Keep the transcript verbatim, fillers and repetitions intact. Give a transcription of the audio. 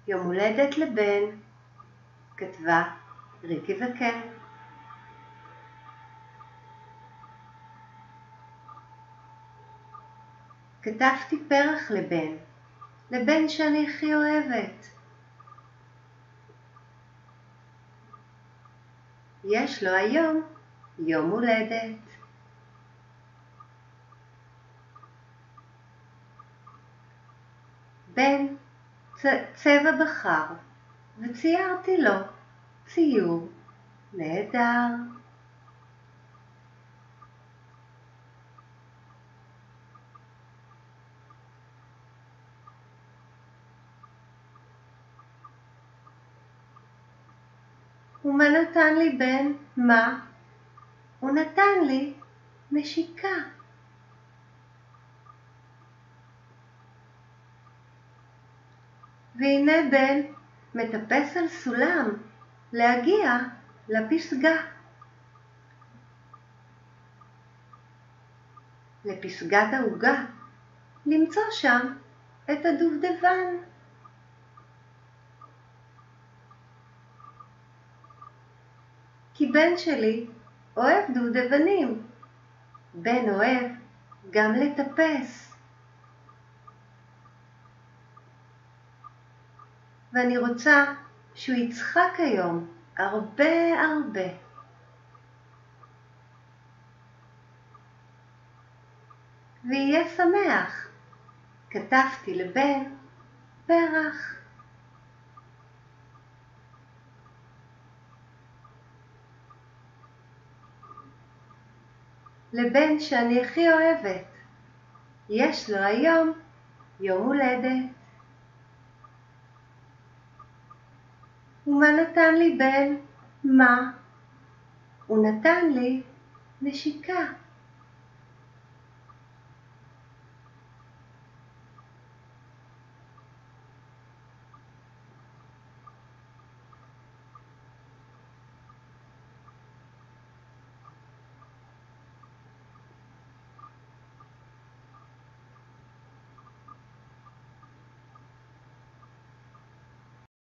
יום הולדת לבן, כתבה ריקי וקר. כתבתי פרח לבן, לבן שאני הכי אוהבת. יש לו היום יום הולדת. בן צבע בחר, וציירתי לו ציור נהדר. ומה נתן לי בן? מה? הוא נתן לי נשיקה. והנה בן מטפס על סולם להגיע לפסגה. לפסגת העוגה, למצוא שם את הדובדבן. כי בן שלי אוהב דובדבנים. בן אוהב גם לטפס. ואני רוצה שהוא יצחק היום הרבה הרבה. ויהיה שמח. כתבתי לבן פרח. לבן שאני הכי אוהבת. יש לו היום יום הולדת. ומה נתן לי בן? מה? הוא נתן לי נשיקה.